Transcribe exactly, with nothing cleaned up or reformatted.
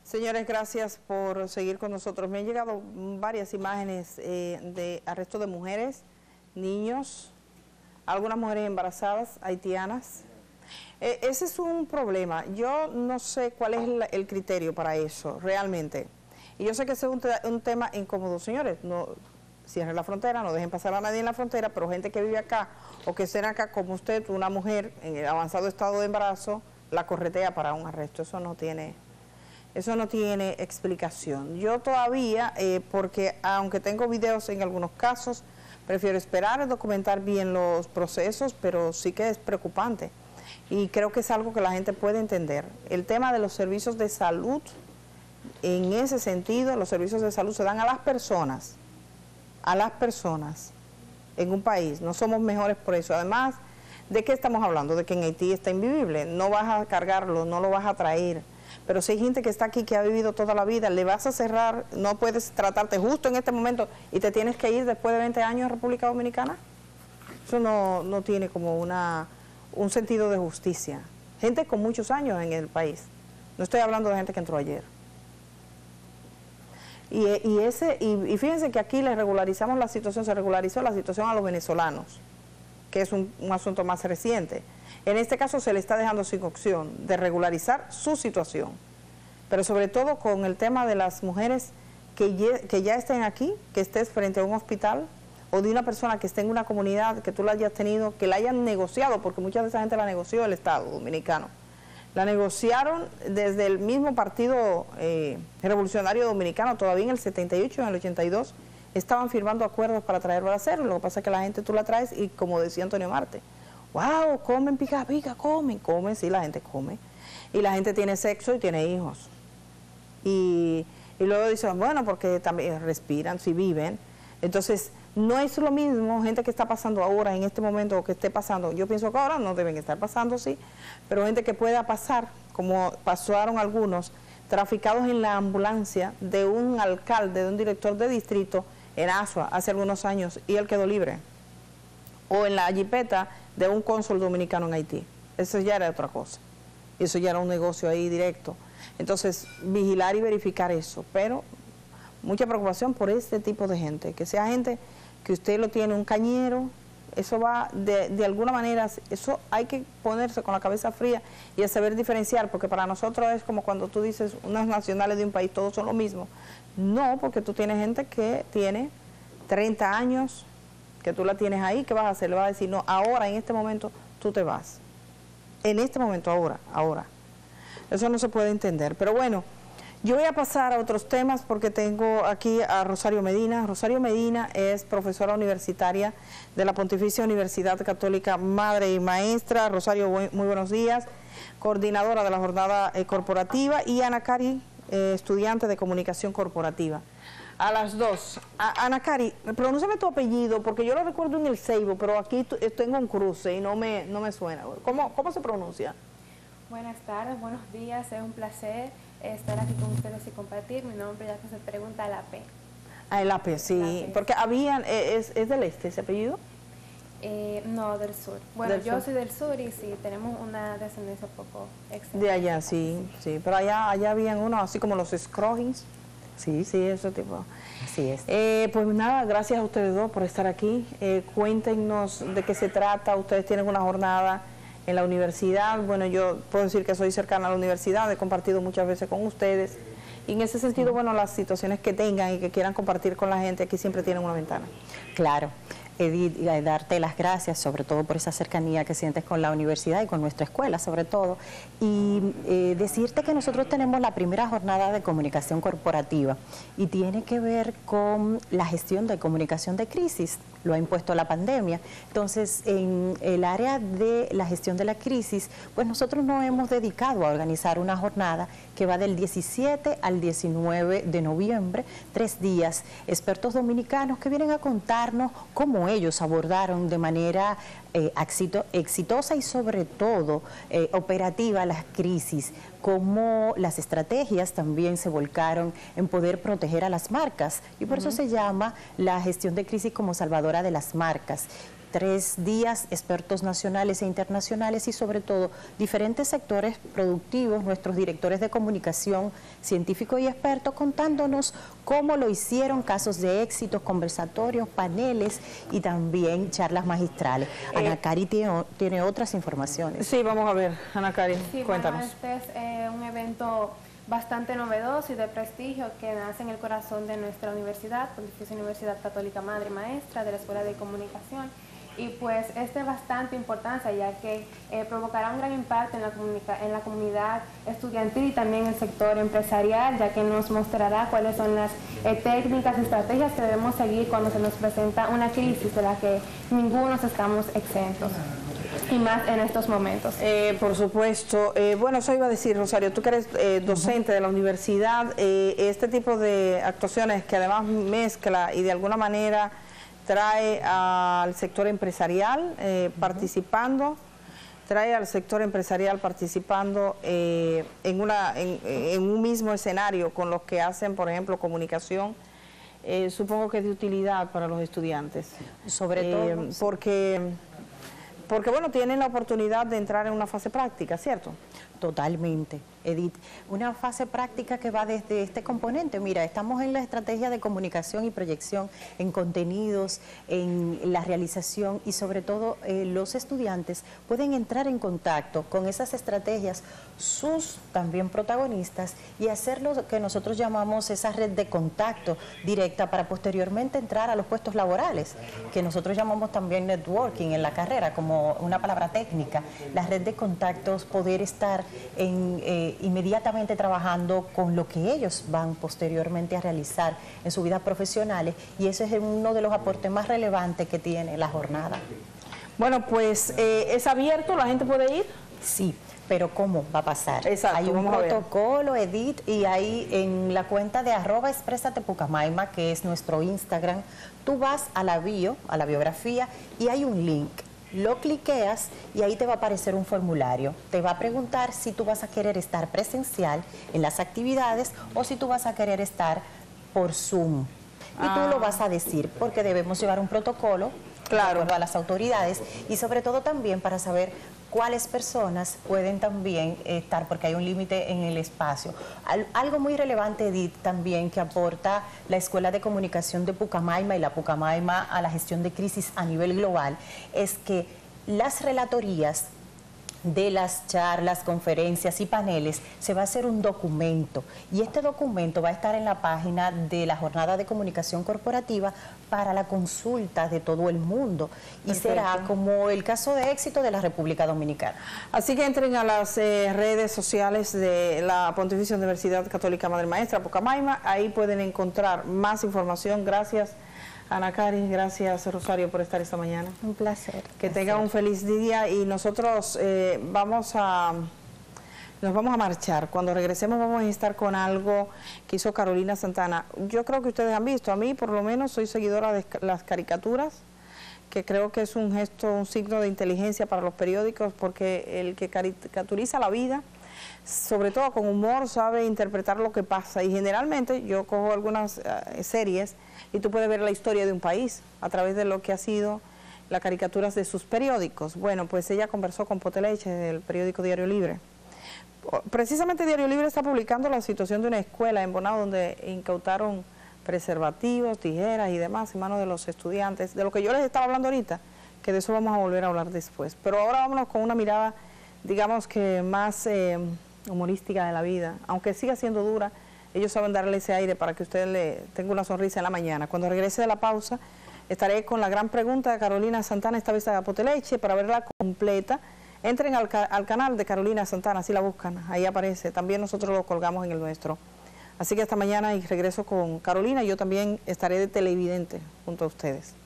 Señores, gracias por seguir con nosotros. Me han llegado varias imágenes eh, de arresto de mujeres, niños, algunas mujeres embarazadas, haitianas. Eh, ese es un problema. Yo no sé cuál es el, el criterio para eso, realmente. Y yo sé que ese es un, un tema incómodo, señores. No cierren la frontera, no dejen pasar a nadie en la frontera, pero gente que vive acá o que esté acá como usted, una mujer en el avanzado estado de embarazo, la corretea para un arresto. Eso no tiene... Eso no tiene explicación. Yo todavía, eh, porque aunque tengo videos en algunos casos, prefiero esperar a documentar bien los procesos, pero sí que es preocupante. Y creo que es algo que la gente puede entender. El tema de los servicios de salud, en ese sentido, los servicios de salud se dan a las personas, a las personas en un país. No somos mejores por eso. Además, ¿de qué estamos hablando? De que en Haití está invivible. No vas a cargarlo, no lo vas a traer. Pero si hay gente que está aquí, que ha vivido toda la vida, le vas a cerrar, no puedes tratarte justo en este momento y te tienes que ir después de veinte años a República Dominicana. Eso no, no tiene como una, un sentido de justicia. Gente con muchos años en el país. No estoy hablando de gente que entró ayer. Y, y, ese, y, y fíjense que aquí les regularizamos la situación, se regularizó la situación a los venezolanos, que es un, un asunto más reciente. En este caso se le está dejando sin opción de regularizar su situación, pero sobre todo con el tema de las mujeres que, ye, que ya estén aquí, que estés frente a un hospital, o de una persona que esté en una comunidad, que tú la hayas tenido, que la hayan negociado, porque mucha de esa gente la negoció el Estado Dominicano. La negociaron desde el mismo Partido eh, Revolucionario Dominicano, todavía en el setenta y ocho, en el ochenta y dos, estaban firmando acuerdos para traerlo a hacer. Lo que pasa es que la gente tú la traes y, como decía Antonio Marte, wow, comen pica pica, comen, comen, sí, la gente come. Y la gente tiene sexo y tiene hijos. Y, y luego dicen, bueno, porque también respiran, si viven. Entonces, no es lo mismo gente que está pasando ahora, en este momento, o que esté pasando. Yo pienso que ahora no deben estar pasando, sí, pero gente que pueda pasar, como pasaron algunos, traficados en la ambulancia de un alcalde, de un director de distrito en Asua hace algunos años, y él quedó libre. O en la jipeta de un cónsul dominicano en Haití. Eso ya era otra cosa. Eso ya era un negocio ahí directo. Entonces, vigilar y verificar eso. Pero mucha preocupación por este tipo de gente. Que sea gente que usted lo tiene un cañero, eso va de, de alguna manera, eso hay que ponerse con la cabeza fría y a saber diferenciar, porque para nosotros es como cuando tú dices, unos nacionales de un país, todos son lo mismo. No, porque tú tienes gente que tiene treinta años, que tú la tienes ahí, ¿qué vas a hacer? Le vas a decir, no, ahora, en este momento, tú te vas. En este momento, ahora, ahora. Eso no se puede entender. Pero bueno, yo voy a pasar a otros temas porque tengo aquí a Rosario Medina. Rosario Medina es profesora universitaria de la Pontificia Universidad Católica Madre y Maestra. Rosario, muy buenos días. Coordinadora de la jornada eh, corporativa, y Ana Cari, eh, estudiante de comunicación corporativa. A las dos. A, Ana Cari, pronúnciame tu apellido, porque yo lo recuerdo en el Seibo, pero aquí tengo un cruce y no me, no me suena. ¿Cómo, ¿Cómo se pronuncia? Buenas tardes, buenos días, es un placer estar aquí con ustedes y compartir. Mi nombre, ya que se pregunta, la P. Ah, el A P, sí, la P. Porque habían, ¿es, es del este ese apellido? Eh, no, del sur. Bueno, del yo sur. soy del sur y sí, tenemos una descendencia un poco extensa. De allá, sí, sí, pero allá, allá habían unos así como los Scroggins. Sí, sí, ese tipo. Así es. Eh, pues nada, gracias a ustedes dos por estar aquí. Eh, cuéntenos de qué se trata. Ustedes tienen una jornada en la universidad. Bueno, yo puedo decir que soy cercana a la universidad, he compartido muchas veces con ustedes. Y en ese sentido, bueno, las situaciones que tengan y que quieran compartir con la gente, aquí siempre tienen una ventana. Claro. Edith, darte las gracias sobre todo por esa cercanía que sientes con la universidad y con nuestra escuela sobre todo, y eh, decirte que nosotros tenemos la primera jornada de comunicación corporativa y tiene que ver con la gestión de comunicación de crisis, lo ha impuesto la pandemia. Entonces, en el área de la gestión de la crisis, pues nosotros nos hemos dedicado a organizar una jornada que va del diecisiete al diecinueve de noviembre, tres días, expertos dominicanos que vienen a contarnos cómo ellos abordaron de manera eh, exito, exitosa y sobre todo eh, operativa las crisis, cómo las estrategias también se volcaron en poder proteger a las marcas, y por uh-huh. eso se llama la gestión de crisis como salvadora de las marcas. tres días, expertos nacionales e internacionales y sobre todo diferentes sectores productivos, nuestros directores de comunicación, científicos y expertos contándonos cómo lo hicieron, casos de éxitos, conversatorios, paneles y también charlas magistrales. Eh, Ana Cari tiene, tiene otras informaciones. Sí, vamos a ver, Ana Cari, sí, cuéntanos. Bueno, este es eh, un evento bastante novedoso y de prestigio que nace en el corazón de nuestra universidad, Pontificia Universidad Católica Madre y Maestra de la Escuela de Comunicación. Y pues este es bastante importante ya que eh, provocará un gran impacto en la, en la comunidad estudiantil y también en el sector empresarial, ya que nos mostrará cuáles son las eh, técnicas y estrategias que debemos seguir cuando se nos presenta una crisis de la que ninguno estamos exentos. Y más en estos momentos. Eh, por supuesto. Eh, bueno, eso iba a decir, Rosario, tú que eres eh, docente uh-huh. de la universidad, eh, este tipo de actuaciones que además mezcla y de alguna manera trae al sector empresarial eh, uh-huh. participando, trae al sector empresarial participando eh, en, una, en, en un mismo escenario con los que hacen, por ejemplo, comunicación, eh, supongo que es de utilidad para los estudiantes. Sobre todo. Eh, porque... Porque, bueno, tienen la oportunidad de entrar en una fase práctica, ¿cierto? Totalmente, Edith. Una fase práctica que va desde este componente. Mira, estamos en la estrategia de comunicación y proyección, en contenidos, en la realización y sobre todo eh, los estudiantes pueden entrar en contacto con esas estrategias, sus también protagonistas, y hacer lo que nosotros llamamos esa red de contacto directa para posteriormente entrar a los puestos laborales, que nosotros llamamos también networking en la carrera, como una palabra técnica. La red de contactos, poder estar En, eh, inmediatamente trabajando con lo que ellos van posteriormente a realizar en sus vidas profesionales, y ese es uno de los aportes más relevantes que tiene la jornada. Bueno, pues eh, ¿es abierto? ¿La gente puede ir? Sí, pero ¿cómo va a pasar? Exacto, hay un vamos protocolo, Edith, y ahí en la cuenta de arroba exprésate Pucamaima, que es nuestro Instagram, tú vas a la bio, a la biografía, y hay un link. Lo cliqueas y ahí te va a aparecer un formulario. Te va a preguntar si tú vas a querer estar presencial en las actividades o si tú vas a querer estar por Zoom. Y ah. tú lo vas a decir, porque debemos llevar un protocolo, claro, de acuerdo a las autoridades, y sobre todo también para saber cuáles personas pueden también estar, porque hay un límite en el espacio. Al, algo muy relevante, Edith, también que aporta la Escuela de Comunicación de Pucamaima y la Pucamaima a la gestión de crisis a nivel global, es que las relatorías de las charlas, conferencias y paneles, se va a hacer un documento, y este documento va a estar en la página de la Jornada de Comunicación Corporativa para la consulta de todo el mundo. Y perfecto, será como el caso de éxito de la República Dominicana. Así que entren a las eh, redes sociales de la Pontificia Universidad Católica Madre Maestra Pucamaima, ahí pueden encontrar más información. Gracias, Ana Cari, gracias, Rosario, por estar esta mañana. Un placer. Que tengan un feliz día, y nosotros eh, vamos a nos vamos a marchar. Cuando regresemos vamos a estar con algo que hizo Carolina Santana. Yo creo que ustedes han visto, a mí por lo menos soy seguidora de las caricaturas, que creo que es un gesto, un signo de inteligencia para los periódicos, porque el que caricaturiza la vida, sobre todo con humor, sabe interpretar lo que pasa. Y generalmente yo cojo algunas uh, series y tú puedes ver la historia de un país a través de lo que ha sido las caricaturas de sus periódicos. Bueno, pues ella conversó con Poteleche del periódico Diario Libre. Precisamente Diario Libre está publicando la situación de una escuela en Bonao donde incautaron preservativos, tijeras y demás en manos de los estudiantes, de lo que yo les estaba hablando ahorita, que de eso vamos a volver a hablar después. Pero ahora vámonos con una mirada, digamos que más eh, humorística de la vida, aunque siga siendo dura. Ellos saben darle ese aire para que usted le tenga una sonrisa en la mañana. Cuando regrese de la pausa, estaré con la gran pregunta de Carolina Santana, esta vez a Poteleche, para verla completa. Entren al, ca al canal de Carolina Santana, así la buscan, ahí aparece. También nosotros lo colgamos en el nuestro. Así que hasta mañana y regreso con Carolina, y yo también estaré de televidente junto a ustedes.